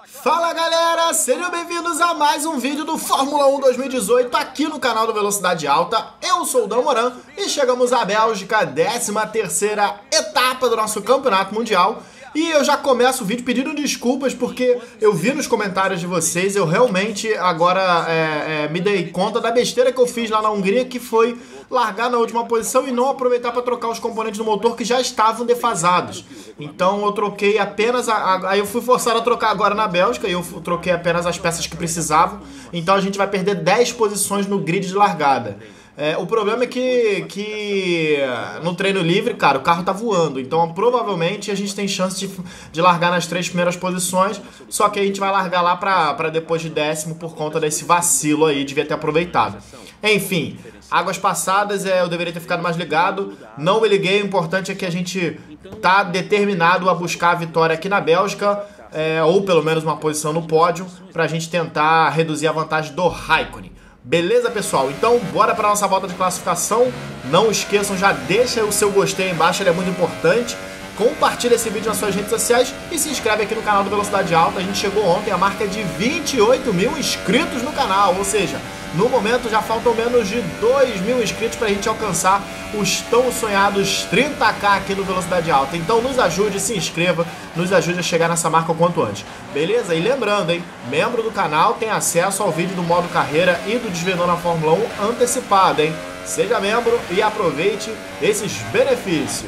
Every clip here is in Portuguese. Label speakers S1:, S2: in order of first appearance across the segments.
S1: Fala galera, sejam bem-vindos a mais um vídeo do Fórmula 1 2018 aqui no canal do Velocidade Alta. Eu sou o Dan Moran e chegamos à Bélgica, 13ª etapa do nosso Campeonato Mundial. E eu já começo o vídeo pedindo desculpas porque eu vi nos comentários de vocês, eu realmente agora me dei conta da besteira que eu fiz lá na Hungria, que foi largar na última posição e não aproveitar para trocar os componentes do motor que já estavam defasados. Então eu troquei apenas, aí eu fui forçado a trocar agora na Bélgica e eu troquei apenas as peças que precisavam. Então a gente vai perder 10 posições no grid de largada. O problema é que no treino livre, cara, o carro tá voando. Então provavelmente a gente tem chance de largar nas 3 primeiras posições. Só que a gente vai largar lá pra depois de 10º por conta desse vacilo aí, devia ter aproveitado. Enfim, águas passadas, eu deveria ter ficado mais ligado. Não me liguei, o importante é que a gente tá determinado a buscar a vitória aqui na Bélgica. Ou pelo menos uma posição no pódio, pra gente tentar reduzir a vantagem do Raikkonen. Beleza, pessoal? Então, bora para nossa volta de classificação. Não esqueçam, já deixa o seu gostei aí embaixo, ele é muito importante. Compartilha esse vídeo nas suas redes sociais e se inscreve aqui no canal do Velocidade Alta. A gente chegou ontem à marca de 28 mil inscritos no canal, ou seja, no momento já faltam menos de 2 mil inscritos para a gente alcançar os tão sonhados 30k aqui no Velocidade Alta. Então nos ajude, se inscreva, nos ajude a chegar nessa marca o quanto antes. Beleza? E lembrando, hein, membro do canal tem acesso ao vídeo do modo carreira e do Desvendando a Fórmula 1 antecipado, hein? Seja membro e aproveite esses benefícios.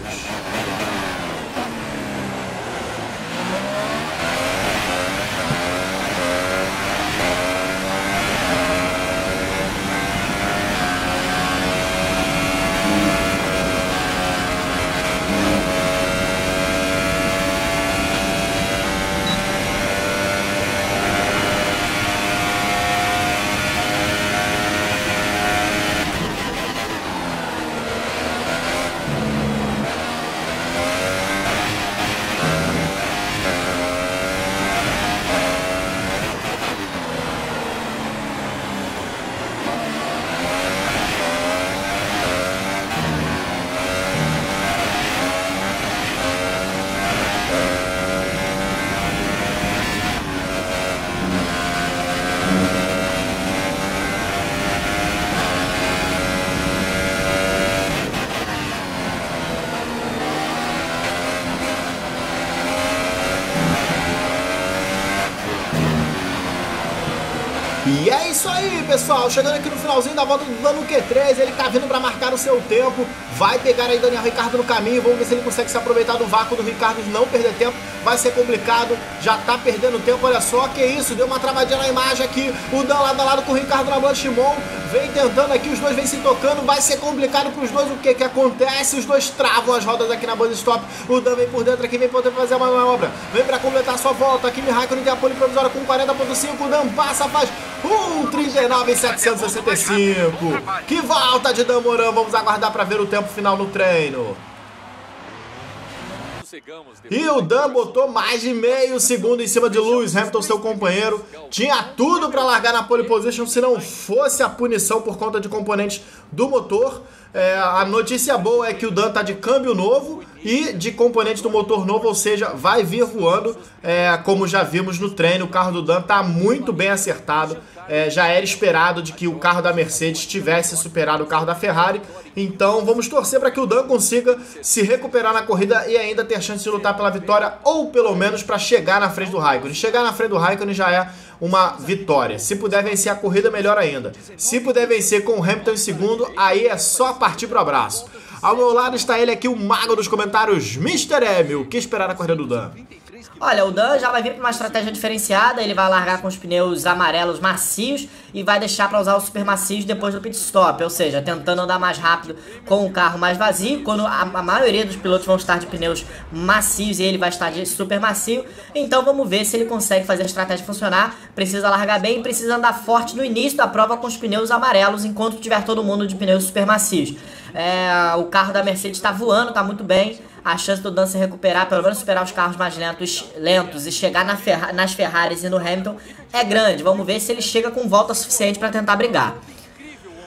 S1: E é isso aí, pessoal, chegando aqui no finalzinho da volta do dano Q3, ele tá vindo pra marcar o seu tempo, vai pegar aí Daniel Ricciardo no caminho, vamos ver se ele consegue se aproveitar do vácuo do Ricciardo e não perder tempo, vai ser complicado, já tá perdendo tempo, olha só, que isso, deu uma travadinha na imagem aqui, o Dan lado a lado com o Ricciardo na Blanchimon, vem tentando aqui, os dois vêm se tocando, vai ser complicado pros dois, o que que acontece? Os dois travam as rodas aqui na base stop, o Dan vem por dentro aqui, vem poder fazer uma manobra, vem pra completar a sua volta, Kimi Raikkonen tem a pole provisória com 40.5, o Dan passa, faz 39.765. Que volta de Dan Moran, vamos aguardar para ver o tempo final no treino. E o Dan botou mais de meio segundo em cima de Lewis Hamilton, seu companheiro. Tinha tudo para largar na pole position se não fosse a punição por conta de componentes do motor. A notícia boa é que o Dan tá de câmbio novo e de componente do motor novo, ou seja, vai vir voando, como já vimos no treino. O carro do Dan tá muito bem acertado, já era esperado de que o carro da Mercedes tivesse superado o carro da Ferrari, então vamos torcer para que o Dan consiga se recuperar na corrida e ainda ter chance de lutar pela vitória, ou pelo menos para chegar na frente do Raikkonen. Chegar na frente do Raikkonen já é uma vitória. Se puder vencer a corrida, melhor ainda. Se puder vencer com o Hamilton em segundo, aí é só partir pro abraço. Ao meu lado está ele aqui, o mago dos comentários, Mr. Emil. O que esperar na corrida do Dan?
S2: Olha, o Dan já vai vir para uma estratégia diferenciada, ele vai largar com os pneus amarelos macios e vai deixar para usar os super macios depois do pit stop, ou seja, tentando andar mais rápido com o carro mais vazio, quando a maioria dos pilotos vão estar de pneus macios e ele vai estar de super macio. Então vamos ver se ele consegue fazer a estratégia funcionar. Precisa largar bem, precisa andar forte no início da prova com os pneus amarelos, enquanto tiver todo mundo de pneus super macios. O carro da Mercedes está voando, está muito bem. A chance do Dan se recuperar, pelo menos superar os carros mais lentos e chegar nas Ferraris e no Hamilton é grande. Vamos ver se ele chega com volta suficiente para tentar brigar.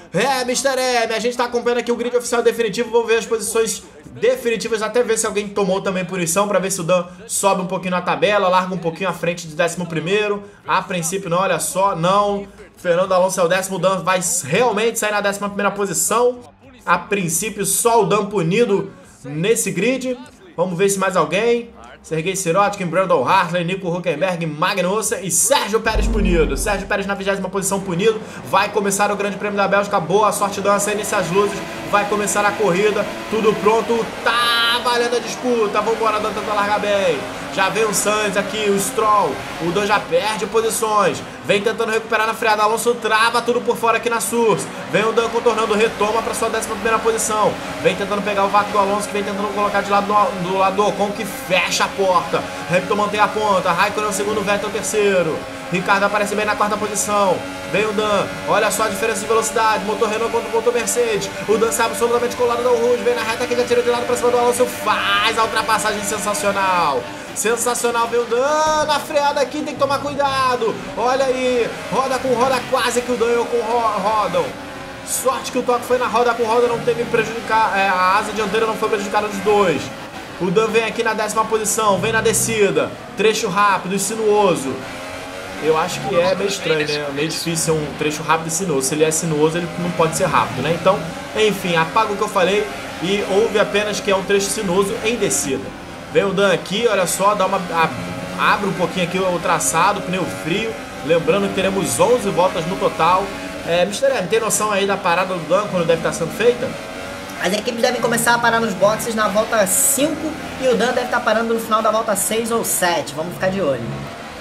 S1: Mr. M, a gente tá acompanhando aqui o grid oficial definitivo. Vamos ver as posições definitivas, até ver se alguém tomou também punição, pra ver se o Dan sobe um pouquinho na tabela, larga um pouquinho à frente de 11º. A princípio não, olha só, não. Fernando Alonso é o 10º, o Dan vai realmente sair na 11ª posição. A princípio só o Dan punido nesse grid. Vamos ver se mais alguém. Sergei Sirotkin, Brandon Hartley, Nico Hülkenberg, Magnussen e Sérgio Pérez punido. Sérgio Pérez na 20ª posição punido. Vai começar o Grande Prêmio da Bélgica. Boa sorte, Dan, acende-se as luzes. Vai começar a corrida. Tudo pronto. Tá valendo a disputa. Vambora, Dan, tenta largar bem. Já vem o Sainz aqui, o Stroll. O Dan já perde posições. Vem tentando recuperar na freada. Alonso trava tudo por fora aqui na Source. Vem o Dan contornando, retoma para sua 11ª posição. Vem tentando pegar o vácuo do Alonso, que vem tentando colocar de lado do lado do Ocon, que fecha a porta. Hamilton mantém a ponta. Raikkonen é o segundo, Vettel é o terceiro. Ricardo aparece bem na 4ª posição. Vem o Dan, olha só a diferença de velocidade. Motor Renault contra o motor Mercedes. O Dan sai absolutamente colado no Rouge. Vem na reta que já tira de lado para cima do Alonso. Faz a ultrapassagem sensacional. Sensacional, vem o Dan na freada aqui, tem que tomar cuidado. Olha aí, roda com roda, quase que o Dan e o Ocon rodam. Sorte que o toque foi na roda com roda, não teve que prejudicar, a asa dianteira não foi prejudicada dos dois. O Dan vem aqui na 10ª posição, vem na descida, trecho rápido e sinuoso. Eu acho que é meio estranho, né? É meio difícil ser um trecho rápido e sinuoso. Se ele é sinuoso, ele não pode ser rápido, né? Então, enfim, apaga o que eu falei e ouve apenas que é um trecho sinuoso em descida. Vem o Dan aqui, olha só, abre um pouquinho aqui o traçado, pneu frio. Lembrando que teremos 11 voltas no total. Mr. M, tem noção aí da parada do Dan quando deve estar sendo feita?
S2: As equipes devem começar a parar nos boxes na volta 5 e o Dan deve estar parando no final da volta 6 ou 7. Vamos ficar de olho.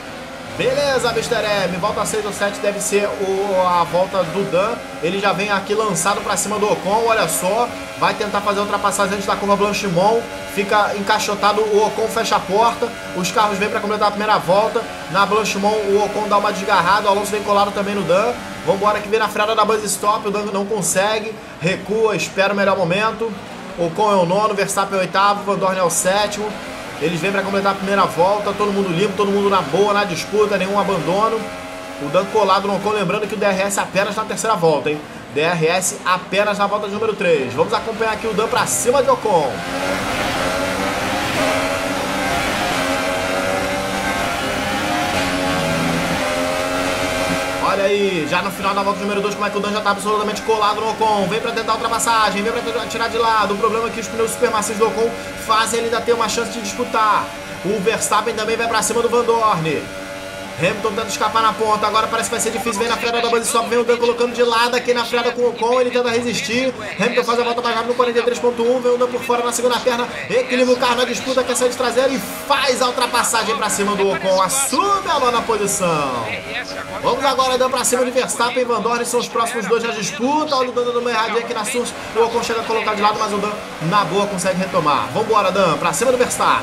S1: Beleza, Mr. M, volta 6 ou 7 deve ser a volta do Dan. Ele já vem aqui lançado pra cima do Ocon, olha só. Vai tentar fazer a ultrapassagem antes da curva Blanchimont. Fica encaixotado, o Ocon fecha a porta. Os carros vêm pra completar a primeira volta. Na Blanchimont o Ocon dá uma desgarrada, o Alonso vem colado também no Dan. Vambora que vem na freada da buzz stop, o Dan não consegue. Recua, espera o melhor momento. Ocon é o 9º, Verstappen é o 8º, Van Dorn é o 7º. Eles vêm para completar a primeira volta, todo mundo limpo, todo mundo na boa, na disputa, nenhum abandono. O Dan colado no Ocon, lembrando que o DRS apenas na terceira volta, hein? DRS apenas na volta de número 3. Vamos acompanhar aqui o Dan para cima de Ocon. Olha aí, já no final da volta número 2, como é que o Dan já tá absolutamente colado no Ocon. Vem pra tentar a ultrapassagem, vem pra tentar tirar de lado. O problema é que os pneus super macios do Ocon fazem ele ainda ter uma chance de disputar. O Verstappen também vai pra cima do Van Dorn. Hamilton tenta escapar na ponta, agora parece que vai ser difícil. Vem na freada da buzz stop, vem o Dan colocando de lado aqui na freada com o Ocon. Ele tenta resistir, Hamilton faz a volta mais rápida no 43.1. Vem o Dan por fora na segunda perna, equilibra o carro na disputa, quer sair de traseira e faz a ultrapassagem pra cima do Ocon. Assume a 9ª posição. Vamos agora, Dan pra cima de Verstappen e Van Dorn, são os próximos dois na disputa. Olha o Dan dando uma erradinha aqui na Source. O Ocon chega a colocar de lado, mas o Dan na boa consegue retomar. Vambora, Dan, pra cima do Verstappen.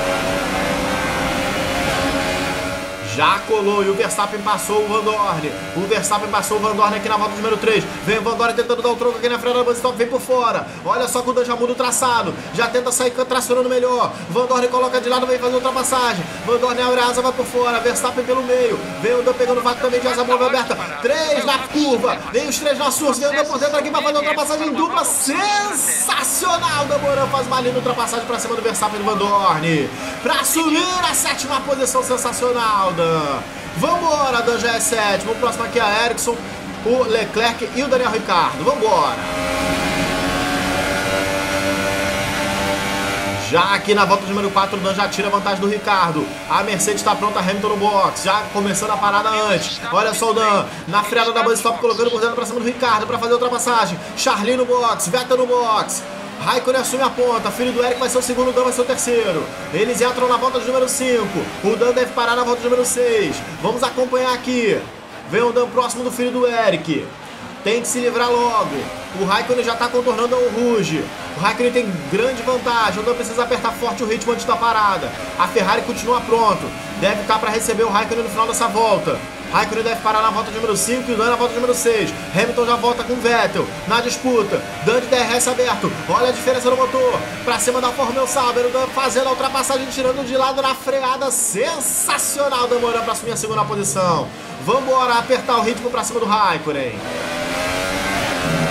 S1: Já colou e o Verstappen passou o Van Dorn. O Verstappen passou o Van Dorn aqui na volta número 3. Vem o Van Dorn tentando dar o troco aqui na freada da buzz stop, vem por fora. Olha só que o Dan já muda o traçado. Já tenta sair tracionando melhor. Van Dorn coloca de lado, vem fazer a ultrapassagem. Van Dorn abre a asa, vai por fora. Verstappen pelo meio. Vem o Dan pegando o vácuo também de asa móvel aberta. 3 na curva. Vem os 3 na Source. Vem o Dan por dentro aqui para fazer a ultrapassagem dupla. Sensacional. O Dan Moran faz uma linda ultrapassagem para cima do Verstappen e do Van Dorn. Para assumir a 7ª posição. Sensacional, Dan. Vambora, Dan já é 7º. O próximo aqui é a Ericsson, o Leclerc e o Daniel Ricciardo. Vambora. Já aqui na volta número 4, o Dan já tira a vantagem do Ricciardo. A Mercedes está pronta, Hamilton no box. Já começando a parada antes. Olha só o Dan na freada da buzz stop, colocando por dentro para cima do Ricciardo para fazer a ultrapassagem. Charlie no box, Vettel no box. Raikkonen assume a ponta, filho do Eric vai ser o segundo, o Dan vai ser o terceiro. Eles entram na volta de número 5. O Dan deve parar na volta de número 6. Vamos acompanhar aqui. Vem o Dan próximo do filho do Eric. Tem que se livrar logo. O Raikkonen já está contornando o Rouge. O Raikkonen tem grande vantagem. O Dan precisa apertar forte o ritmo antes da parada. A Ferrari continua pronto. Deve estar para receber o Raikkonen no final dessa volta. Raikkonen deve parar na volta de número 5 e o Dan na volta de número 6. Hamilton já volta com o Vettel na disputa. Dan de DRS aberto. Olha a diferença no motor. Pra cima da Formel Sauber. O Dan fazendo a ultrapassagem, tirando de lado na freada. Sensacional. Dan Moran pra assumir a 2ª posição. Vambora apertar o ritmo pra cima do Raikkonen.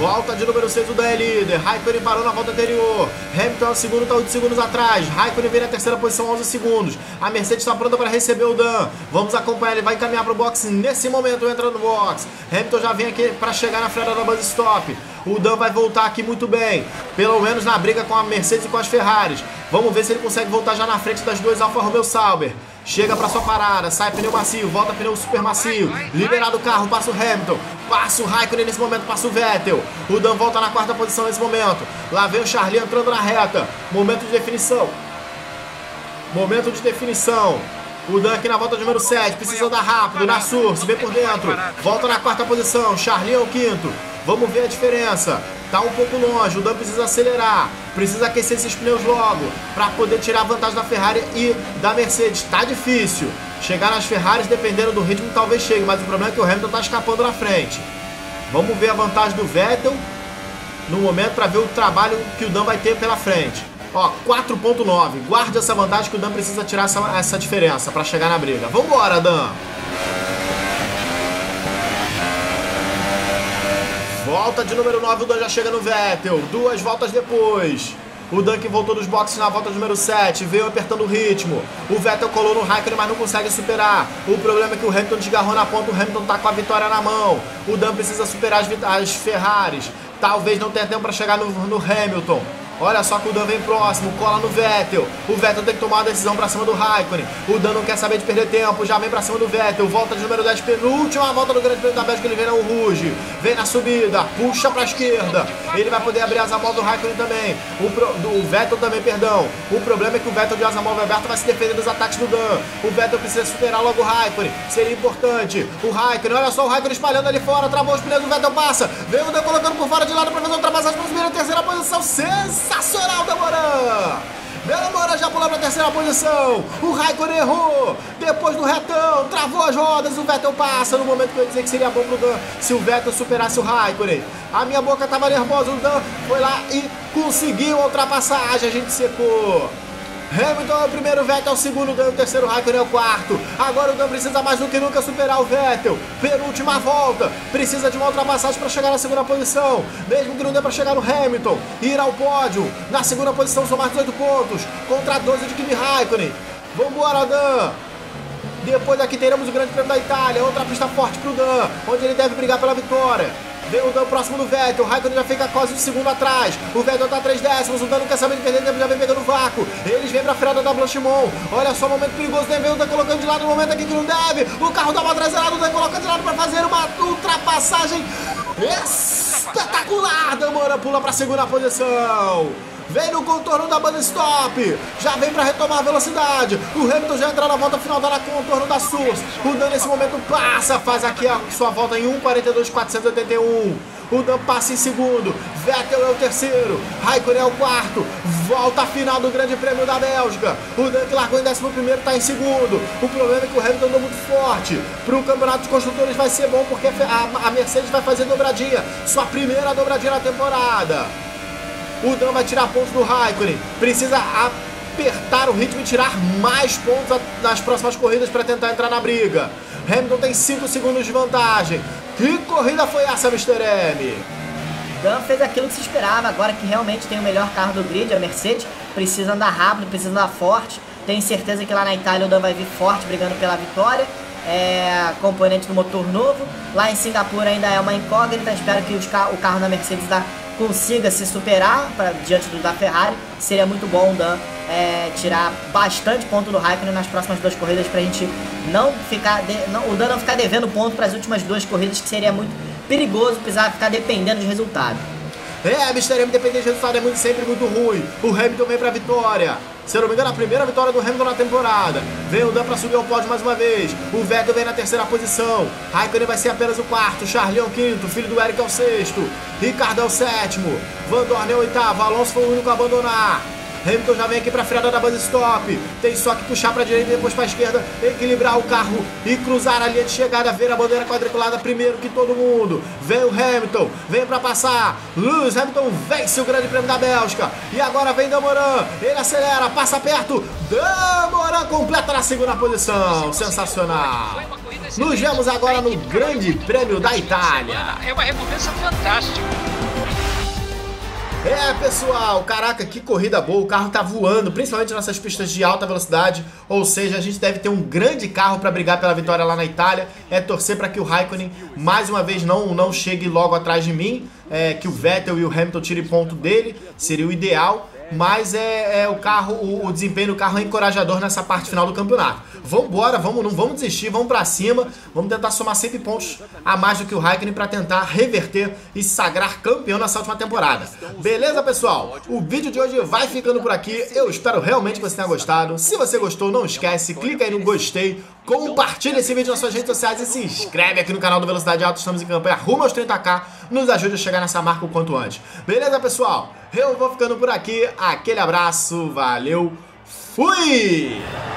S1: Volta de número 6, o Dan é líder. Raikkonen parou na volta anterior. Hamilton é o segundo, está 8 segundos atrás. Raikkonen vem na terceira posição, 11 segundos. A Mercedes está pronta para receber o Dan. Vamos acompanhar, ele vai encaminhar para o box. Nesse momento entra no box. Hamilton já vem aqui para chegar na freada da base stop. O Dan vai voltar aqui muito bem, pelo menos na briga com a Mercedes e com as Ferraris. Vamos ver se ele consegue voltar já na frente das duas Alfa Romeo Sauber. Chega para sua parada, sai pneu macio, volta pneu super macio. Liberado o carro, passa o Hamilton, passa o Raikkonen nesse momento, passa o Vettel. O Dan volta na quarta posição nesse momento. Lá vem o Charlie entrando na reta. Momento de definição. Momento de definição. O Dan aqui na volta número 7, precisa andar rápido, na Source, vem por dentro. Volta na quarta posição, Charlie é o quinto. Vamos ver a diferença. Tá um pouco longe, o Dan precisa acelerar. Precisa aquecer esses pneus logo para poder tirar a vantagem da Ferrari e da Mercedes. Tá difícil. Chegar nas Ferraris, dependendo do ritmo, talvez chegue. Mas o problema é que o Hamilton tá escapando na frente. Vamos ver a vantagem do Vettel no momento para ver o trabalho que o Dan vai ter pela frente. Ó, 4.9. Guarde essa vantagem que o Dan precisa tirar essa diferença para chegar na briga. Vambora, Dan! Volta de número 9, o Dan já chega no Vettel. 2 voltas depois. O Dan que voltou dos boxes na volta número 7. Veio apertando o ritmo. O Vettel colou no Raikkonen, mas não consegue superar. O problema é que o Hamilton desgarrou na ponta. O Hamilton tá com a vitória na mão. O Dan precisa superar as Ferraris. Talvez não tenha tempo para chegar no Hamilton. Olha só que o Dan vem próximo, cola no Vettel. O Vettel tem que tomar uma decisão pra cima do Raikkonen. O Dan não quer saber de perder tempo, já vem pra cima do Vettel. Volta de número 10, penúltima volta do Grande Prêmio da Bélgica. Ele vem no Rouge, vem na subida, puxa pra esquerda. Ele vai poder abrir as asa-móvel do Raikkonen também. O Vettel também, perdão. O problema é que o Vettel de asa-móvel aberta vai se defender dos ataques do Dan. O Vettel precisa superar logo o Raikkonen, seria importante. O Raikkonen, olha só o Raikkonen espalhando ali fora, travou os pneus, o Vettel passa. Vem o Dan colocando por fora de lado pra fazer uma ultrapassagem para subir na terceira posição. Sensacional, Damoran! Damoran já pulou para a terceira posição. O Raikkonen errou. Depois do retão, travou as rodas. O Vettel passa no momento que eu ia dizer que seria bom pro Dan se o Vettel superasse o Raikkonen. A minha boca estava nervosa. O Dan foi lá e conseguiu a ultrapassagem. A gente secou. Hamilton é o primeiro, Vettel é o segundo, Dan é o terceiro, Raikkonen é o quarto. Agora o Dan precisa mais do que nunca superar o Vettel. Penúltima volta, precisa de uma ultrapassagem para chegar na segunda posição. Mesmo que não dê para chegar no Hamilton, ir ao pódio. Na segunda posição são mais 18 pontos, contra 12 de Kimi Raikkonen. Vambora, Dan! Depois daqui teremos o Grande Prêmio da Itália, outra pista forte pro Dan, onde ele deve brigar pela vitória. Vem o Dan próximo do Vettel, o Raikkonen já fica quase um segundo atrás. O Vettel tá 3 décimos, o Dan não quer saber de perder tempo, já vem pegando o vácuo. Eles vêm pra freada da Blanchimont. Olha só o momento perigoso, vem o Dan colocando de lado no momento aqui que não deve. O carro dá uma traseirada, o Dan coloca de lado pra fazer uma ultrapassagem espetacular. Damoran pula pra segunda posição. Vem no contorno da banda stop. Já vem para retomar a velocidade. O Hamilton já entra na volta final, tá na contorno da Source. O Dan nesse momento passa, faz aqui a sua volta em 1:42.481. O Dan passa em segundo. Vettel é o terceiro. Raikkonen é o quarto. Volta final do Grande Prêmio da Bélgica. O Dan que largou em 11º está em segundo. O problema é que o Hamilton andou muito forte. Para o Campeonato de Construtores vai ser bom porque a Mercedes vai fazer dobradinha. Sua primeira dobradinha na temporada. O Dan vai tirar pontos do Raikkonen. Precisa apertar o ritmo e tirar mais pontos nas próximas corridas para tentar entrar na briga. Hamilton tem 5 segundos de vantagem. Que corrida foi essa, Mr. M?
S2: Dan fez aquilo que se esperava, agora que realmente tem o melhor carro do grid, a Mercedes. Precisa andar rápido, precisa andar forte. Tenho certeza que lá na Itália o Dan vai vir forte, brigando pela vitória. Componente do motor novo. Lá em Singapura ainda é uma incógnita. Espero que o carro da Mercedes consiga se superar diante do da Ferrari. Seria muito bom o Dan tirar bastante ponto do Raikkonen nas próximas 2 corridas, pra gente não ficar o Dan não ficar devendo ponto para as últimas 2 corridas, que seria muito perigoso precisar ficar dependendo de resultado.
S1: Mr. M depender de resultado é sempre muito ruim. O Hamilton vem pra vitória. Se eu não me engano, a primeira vitória do Hamilton na temporada. Vem o Dan para subir ao pódio mais uma vez. O Vettel vem na terceira posição. Raikkonen vai ser apenas o quarto. Charlie é o quinto. Filho do Eric é o sexto. Ricardo é o sétimo. Van Dorn é o oitavo. Alonso foi o único a abandonar. Hamilton já vem aqui para a freada da base stop. Tem só que puxar para a direita e depois para a esquerda. Equilibrar o carro e cruzar a linha de chegada. Ver a bandeira quadriculada primeiro que todo mundo. Vem o Hamilton. Vem para passar. Lewis Hamilton vence o Grande Prêmio da Bélgica. E agora vem Damoran. Ele acelera. Passa perto. Damoran completa na segunda posição. Sensacional. Nos vemos agora no Grande Prêmio da Itália.
S3: É uma recompensa fantástica.
S1: É, pessoal, caraca, que corrida boa, o carro tá voando, principalmente nessas pistas de alta velocidade, ou seja, a gente deve ter um grande carro para brigar pela vitória lá na Itália. É torcer para que o Raikkonen, mais uma vez, não chegue logo atrás de mim, que o Vettel e o Hamilton tirem ponto dele, seria o ideal. Mas o carro, o desempenho do carro é encorajador nessa parte final do campeonato. Vambora, não vamos desistir, vamos pra cima. Vamos tentar somar sempre pontos a mais do que o Raikkonen pra tentar reverter e se sagrar campeão nessa última temporada. Beleza, pessoal? O vídeo de hoje vai ficando por aqui. Eu espero realmente que você tenha gostado. Se você gostou, não esquece, clica aí no gostei, compartilha esse vídeo nas suas redes sociais e se inscreve aqui no canal do Velocidade Alta. Estamos em campanha rumo aos 30k. Nos ajude a chegar nessa marca o quanto antes. Beleza, pessoal? Eu vou ficando por aqui. Aquele abraço, valeu, fui!